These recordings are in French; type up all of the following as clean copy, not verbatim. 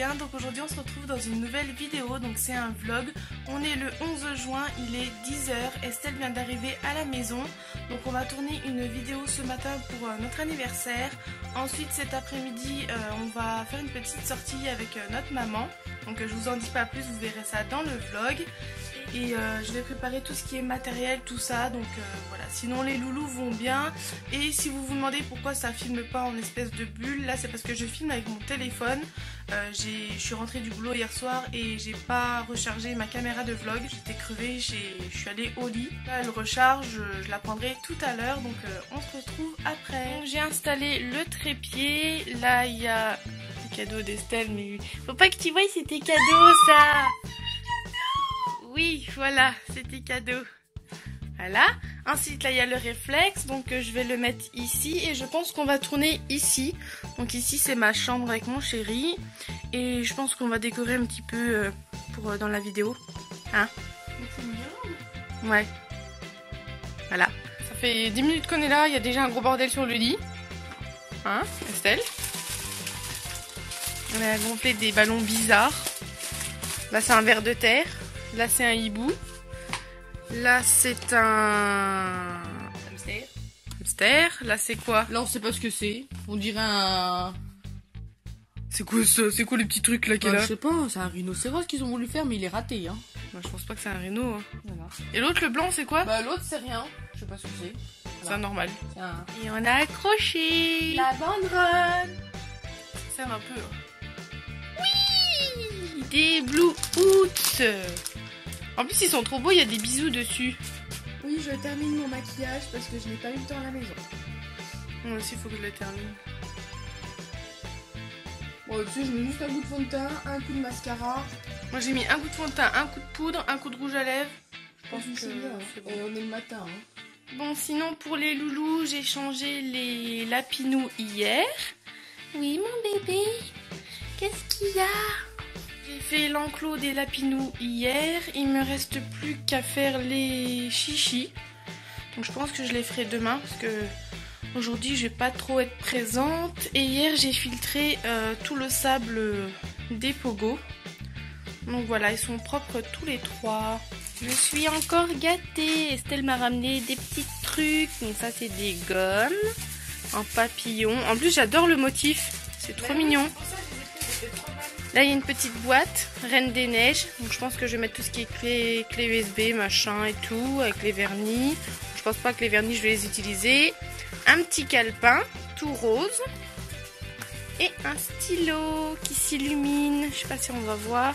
Matin, donc aujourd'hui on se retrouve dans une nouvelle vidéo, donc c'est un vlog. On est le 11 juin, il est 10 h, Estelle vient d'arriver à la maison, donc on va tourner une vidéo ce matin pour notre anniversaire. Ensuite cet après-midi on va faire une petite sortie avec notre maman, donc je vous en dis pas plus, vous verrez ça dans le vlog. Et je vais préparer tout ce qui est matériel, tout ça, donc voilà. Sinon les loulous vont bien. Et si vous vous demandez pourquoi ça filme pas en espèce de bulle, là c'est parce que je filme avec mon téléphone. Je suis rentrée du boulot hier soir et j'ai pas rechargé ma caméra de vlog. J'étais crevée, je suis allée au lit. Là elle recharge, je la prendrai tout à l'heure, donc on se retrouve après. J'ai installé le trépied, là il y a le cadeau d'Estelle, mais faut pas que tu vois c'était cadeau ça. Oui, voilà, c'était cadeau. Voilà. Ensuite, là, il y a le réflexe. Donc, je vais le mettre ici. Et je pense qu'on va tourner ici. Donc, ici, c'est ma chambre avec mon chéri. Et je pense qu'on va décorer un petit peu pour dans la vidéo. Hein? Ouais. Voilà. Ça fait 10 minutes qu'on est là. Il y a déjà un gros bordel sur le lit. Hein, Estelle? On a gonflé des ballons bizarres. Là, c'est un ver de terre. Là c'est un hibou. Là c'est un hamster. Hamster. Là c'est quoi? Là on sait pas ce que c'est. On dirait un... C'est quoi ça? C'est quoi les petits trucs là qu'il a? Je sais pas, c'est un rhinocéros qu'ils ont voulu faire mais il est raté hein. Bah, je pense pas que c'est un rhino hein. Voilà. Et l'autre le blanc c'est quoi? Bah l'autre c'est rien. Je sais pas ce que c'est. C'est un normal. Un... Et on a accroché la banderole. Ça sert un peu hein. Oui, des Bluetooth. En plus ils sont trop beaux, il y a des bisous dessus. Oui, je termine mon maquillage parce que je n'ai pas eu le temps à la maison. Moi aussi il faut que je le termine. Bon, tu sais, je mets juste un coup de fond de teint, un coup de mascara. Moi j'ai mis un coup de fond de teint, un coup de poudre, un coup de rouge à lèvres. Je pense que c'est bien. Bon. Et on est le matin. Hein. Bon, sinon pour les loulous, j'ai changé les lapinous hier. Oui mon bébé, qu'est-ce qu'il y a? J'ai fait l'enclos des lapinous hier, il me reste plus qu'à faire les chichis. Donc je pense que je les ferai demain parce que aujourd'hui je vais pas trop être présente. Et hier j'ai filtré tout le sable des pogos. Donc voilà, ils sont propres tous les trois. Je suis encore gâtée. Estelle m'a ramené des petits trucs. Donc ça c'est des gommes en papillon. En plus j'adore le motif, c'est trop mignon. Là il y a une petite boîte, Reine des Neiges, donc je pense que je vais mettre tout ce qui est clé USB, machin et tout, avec les vernis. Je pense pas que les vernis je vais les utiliser. Un petit calepin, tout rose. Et un stylo qui s'illumine, je sais pas si on va voir.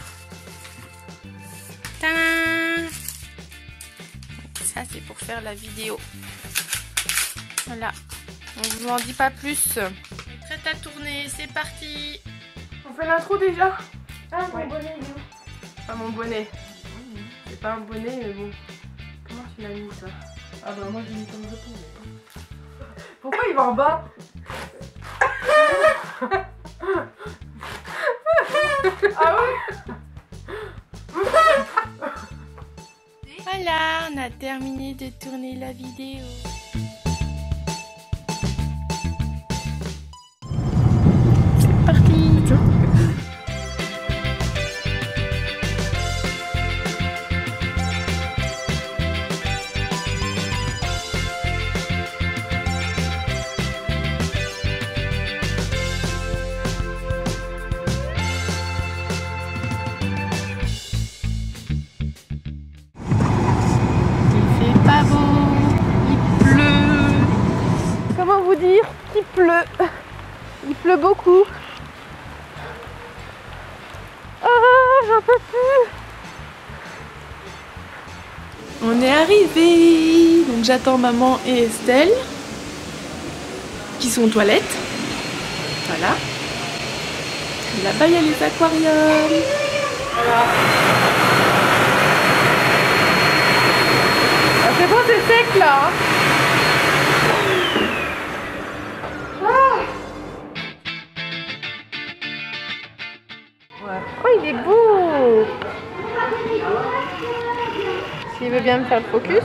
Tadam! Ça c'est pour faire la vidéo. Voilà, on vous en dit pas plus. Prête à tourner, c'est parti! On fait l'intro déjà? Ah, mon bonnet, il est où? Ah, mon bonnet. C'est pas un bonnet, mais bon. Comment tu l'as mis, toi? Ah bah moi j'ai mis comme je pouvais. Pourquoi il va en bas? Ah oui? Voilà, on a terminé de tourner la vidéo. C'est parti! Comment vous dire qu'il pleut? Il pleut beaucoup. Ah, j'en peux plus. On est arrivé. Donc j'attends maman et Estelle qui sont aux toilettes. Voilà. Là-bas il y a les aquariums. Voilà. Ah, c'est bon, c'est sec là. Oh, il est beau! S'il veut bien me faire le focus.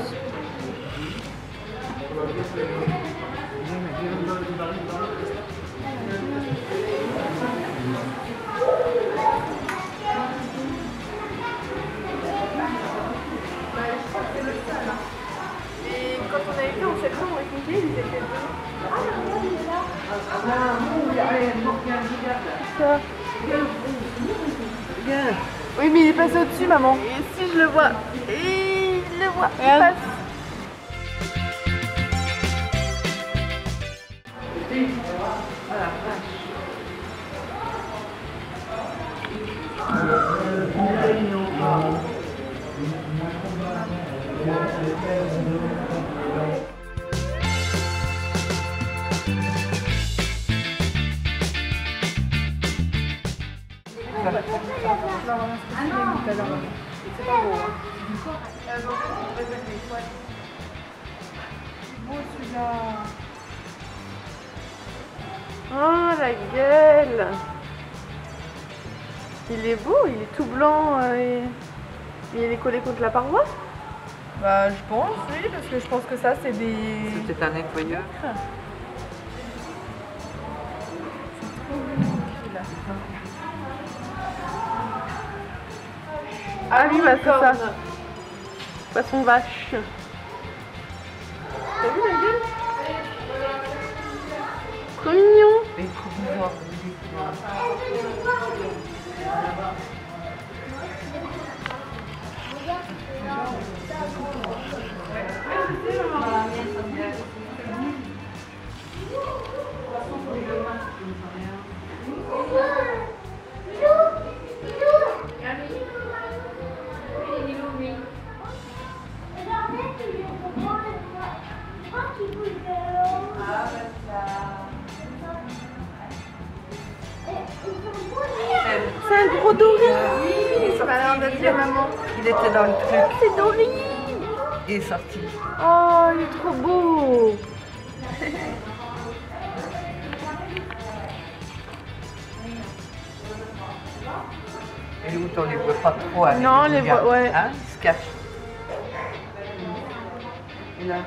Oui, mais il est passé au-dessus, maman. Et si je le vois, et il le voit, il Regarde. passe. Oh la gueule! Il est beau, il est tout blanc et il est collé contre la paroi. Bah, je pense, oui, parce que je pense que ça, c'est des... C'était un nettoyeur. Ah oui, bah c'est ça. Poisson vache. T'as vu la gueule? Trop mignon. Et trop bizarre. C'est un gros doré. Ça m'a l'air d'être la maman. Il était dans le truc. C'est doré. Il est sorti. Oh, il est trop beau. Et l'autre, on les voit pas trop avec Non, les les voit, regards. ouais. Hein, ils se cachent. Et là,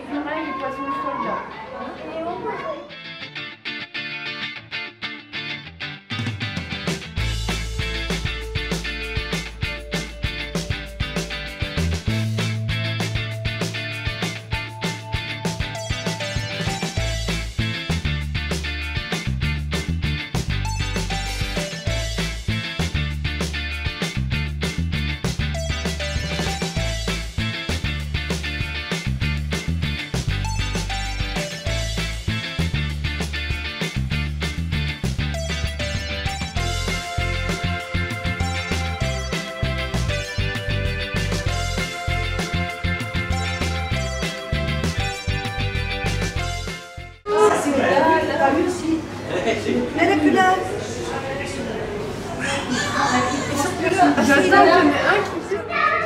Elle est plus là. J'attends qu'il y en ait un qui...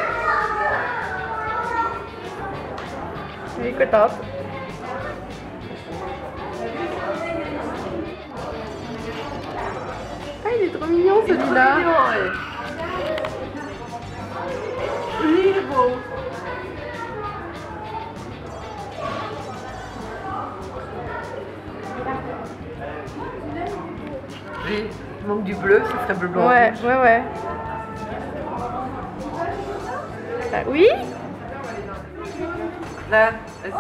Il est contente. Ah, il est trop mignon celui-là. il est beau. Oui, il manque du bleu, ce serait bleu blanc. Ouais, ouais, ouais. Ah, oui? Là, vas-y.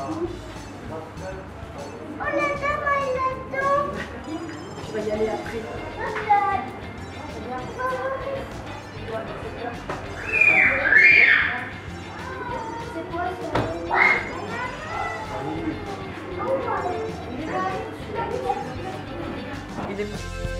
Je vais y aller après. Il est...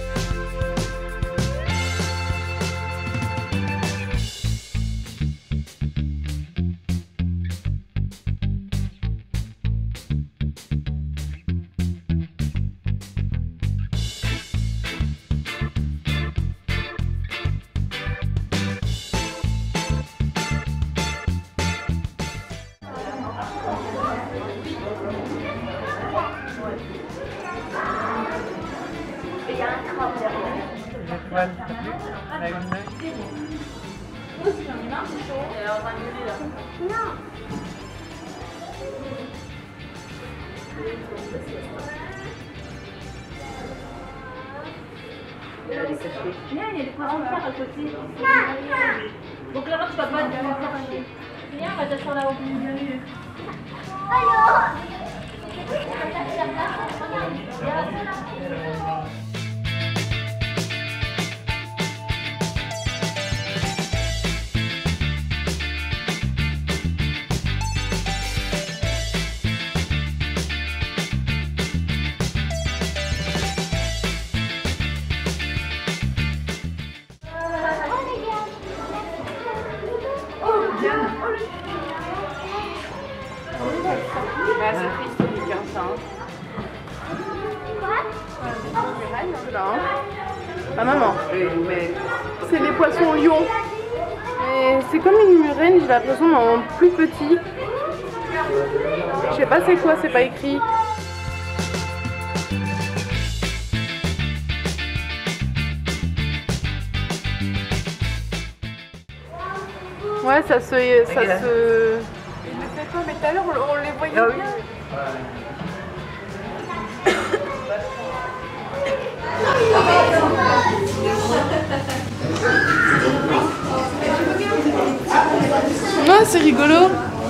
L'étoile, t'as vu? La une œil. Elle est cachée. Viens, il y a des poissons de fer à côté. Donc là, tu vas pas te faire. Viens, on va t'asseoir là au milieu. Ah maman. Oui, mais C'est les poissons lions. Et c'est comme une murène, j'ai l'impression, mais en plus petit. Je sais pas c'est quoi, c'est pas écrit. Ouais, ça se... Il le fait pas, mais tout à l'heure on les voyait ah oui. bien. Ah, c'est rigolo.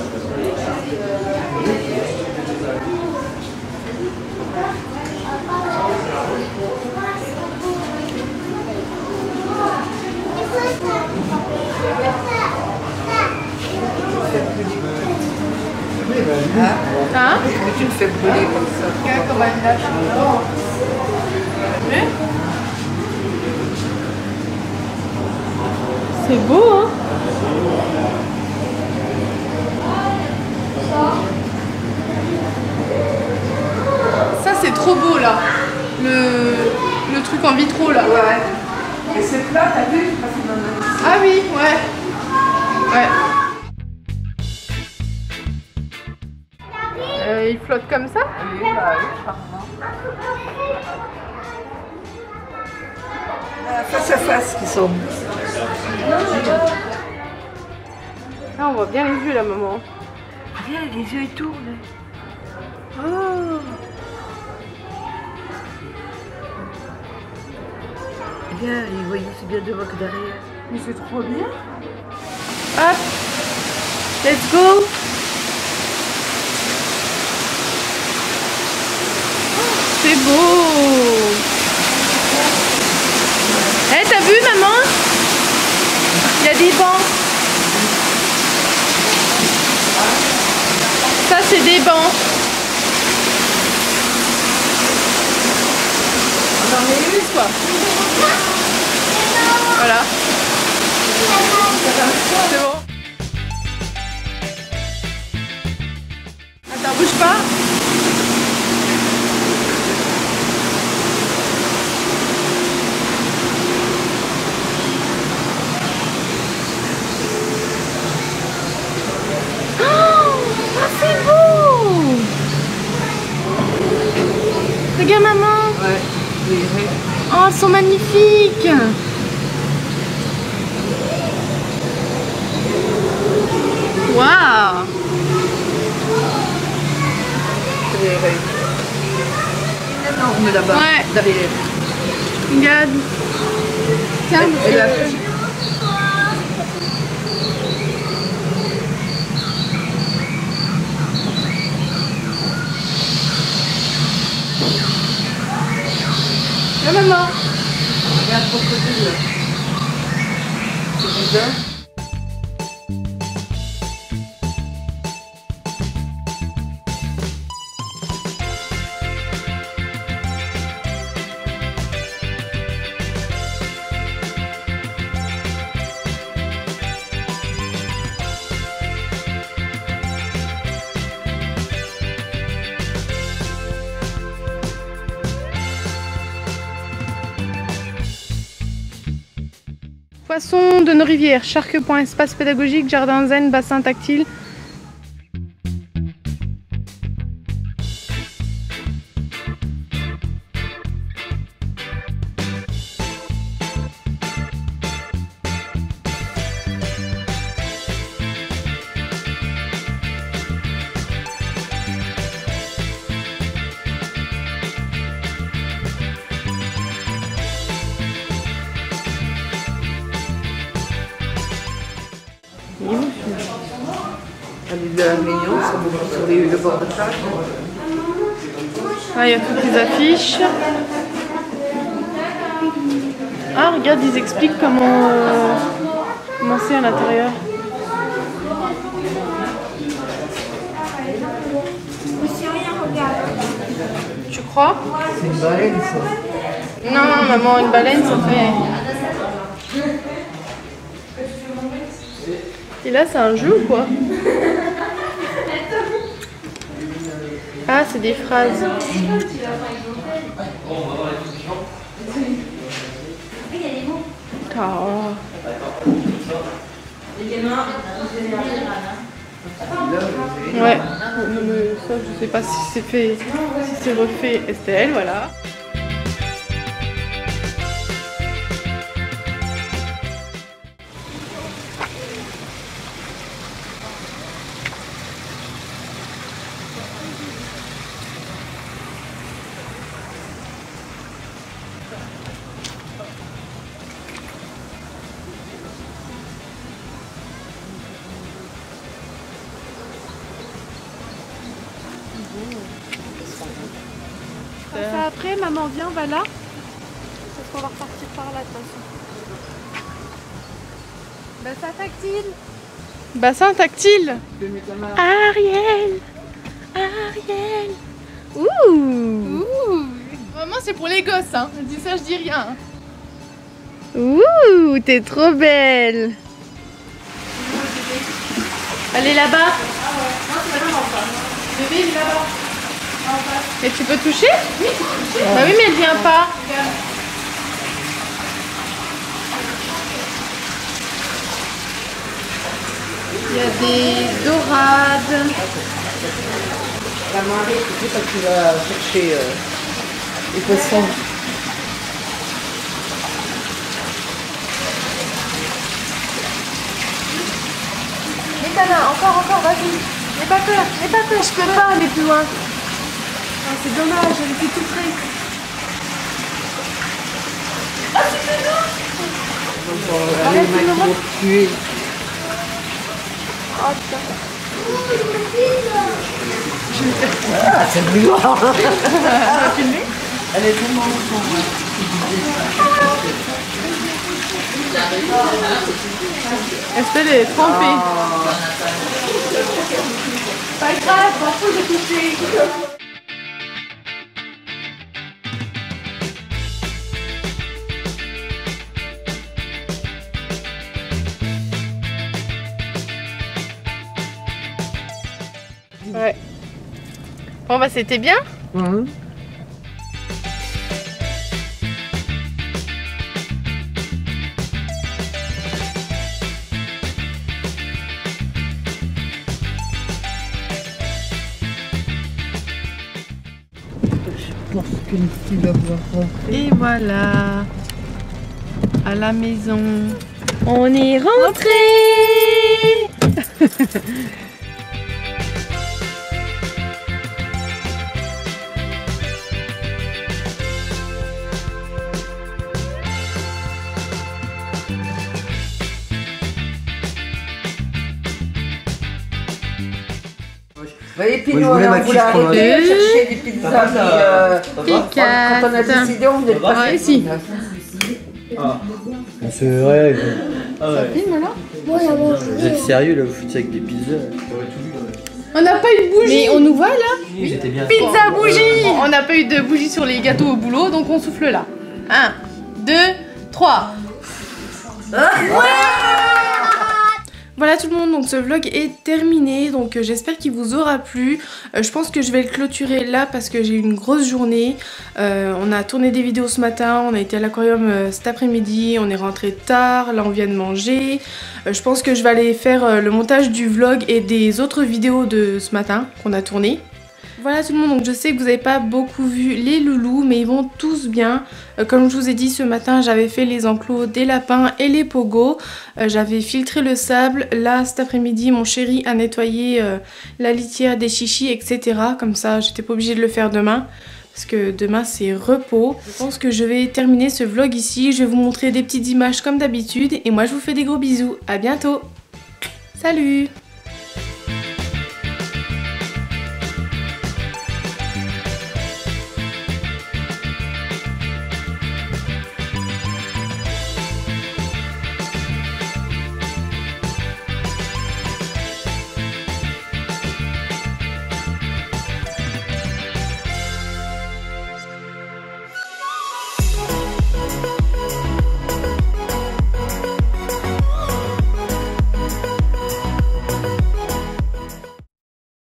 Hein? Mais tu le fais brûler comme ça. C'est beau, hein? Ça, c'est trop beau, là. Le truc en vitraux, là. Ouais. Et c'est plat, t'as vu? Ah oui, ouais. Ouais. Il flotte comme ça? Oui, bah oui, charmant. Face à face qui sont. Ah, on voit bien les yeux, là, maman. Viens, les yeux ils tournent. Oh. Viens, ils voient aussi bien devant que derrière. Mais c'est trop bien. Hop. Let's go. C'est beau. Eh, t'as vu, maman? Il y a des bancs. Ça, c'est des bancs. On en est plus, quoi. Voilà. C'est bon. Attends, bouge pas. C'est beau! Regarde maman! Ouais, oui, oui. Oh, elles sont magnifiques! Waouh! C'est énorme là-bas. Ouais. Derrière. Regarde! Tiens, Et là, la maman! regarde pour côté là. C'est bizarre. Poissons de nos rivières, Charques-Point, espace pédagogique, jardin zen, bassin tactile. Elle est mignon, sur le bord de plage. Ah, il y a toutes les affiches. Ah, regarde, ils expliquent comment c'est à l'intérieur. Tu crois? C'est une baleine ça. Non, maman, une baleine, ça fait... Et là, c'est un jeu ou quoi? Ah, c'est des phrases. Oh. Ouais, ça je sais pas si c'est fait, si c'est refait Estelle, voilà. Ça après, maman viens, on va là. Parce qu'on va repartir par là de toute façon. Bassin tactile. Bassin tactile. Ariel. Ariel. Ouh. Vraiment c'est pour les gosses, hein. Je dis ça, je dis rien. Ouh, t'es trop belle. Allez là-bas. Bébé, il est là-bas. Et tu peux toucher? Oui, tu peux toucher. Bah oui, mais elle vient pas. Il y a des dorades. La marée, c'est ça que tu vas chercher les poissons. Métana, encore, vas-y. N'aie pas peur, je peux pas aller plus loin. Oh, c'est dommage, elle était tout près. Ah, c'est que non. Allez, Max, pour tuer. Oh putain. Ah, c'est le plus grand. Tu vas filmer? Elle est tellement ensemble. Estelle est trempée. Pas grave, parfois j'ai touché. Ouais. Bon bah c'était bien. Je pense que Lucie va pouvoir rentrer. Et voilà, à la maison. On est rentré. Vous voyez, puis nous, on voulait arrêter de chercher des pizzas. Quand on a décidé, on n'est pas ici. C'est vrai. Ça filme là? Vous êtes sérieux là, vous foutez avec des pizzas? On n'a pas eu de bougie. Mais on nous voit là? Oui, j'étais bien. Pizza bougie. On n'a pas eu de bougie sur les gâteaux au boulot, donc on souffle là. 1, 2, 3. Voilà tout le monde, donc ce vlog est terminé, donc j'espère qu'il vous aura plu. Je pense que je vais le clôturer là parce que j'ai eu une grosse journée. On a tourné des vidéos ce matin, on a été à l'aquarium cet après-midi, on est rentré tard, là on vient de manger. Je pense que je vais aller faire le montage du vlog et des autres vidéos de ce matin qu'on a tourné. Voilà tout le monde, donc je sais que vous n'avez pas beaucoup vu les loulous, mais ils vont tous bien. Comme je vous ai dit ce matin, j'avais fait les enclos des lapins et les pogos. J'avais filtré le sable. Là cet après-midi, mon chéri a nettoyé la litière des chichis, etc. Comme ça, j'étais pas obligée de le faire demain. Parce que demain c'est repos. Je pense que je vais terminer ce vlog ici. Je vais vous montrer des petites images comme d'habitude. Et moi je vous fais des gros bisous. À bientôt. Salut!